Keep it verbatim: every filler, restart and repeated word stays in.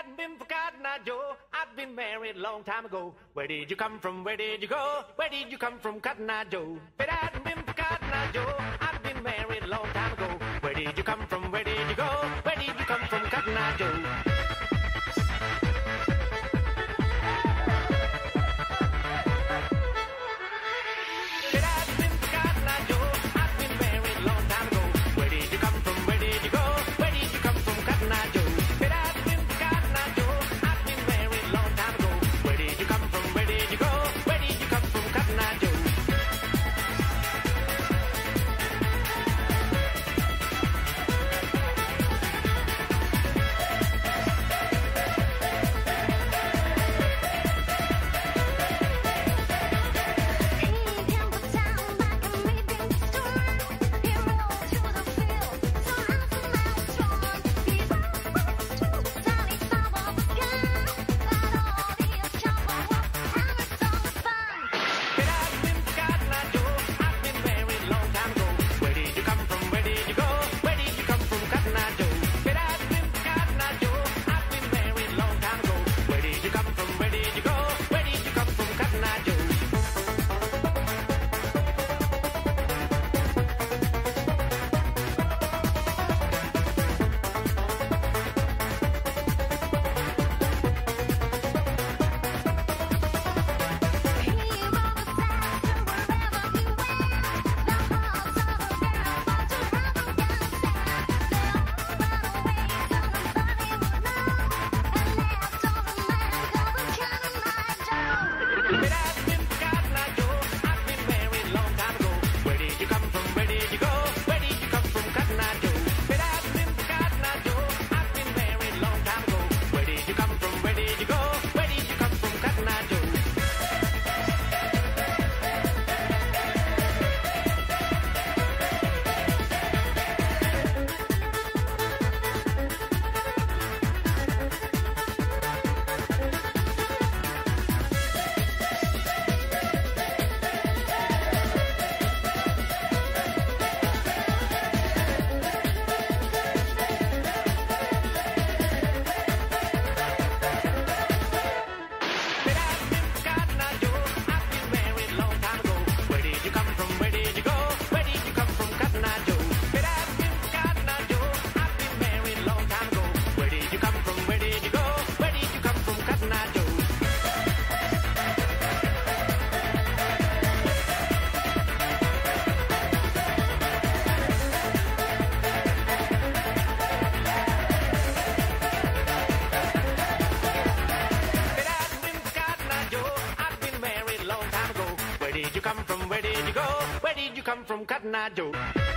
hadn't been for Cotton Eye Joe, I'd been married a long time ago. Where did you come from? Where did you go? Where did you come from, Cotton Eye Joe? If it hadn't been for Cotton Eye Joe, I'd been married a long time ago. Where did you come from? Where did you go? Where did you come from, Cotton Eye Joe? Where did you come from? Where did you go? Where did you come from, Cotton Eye Joe?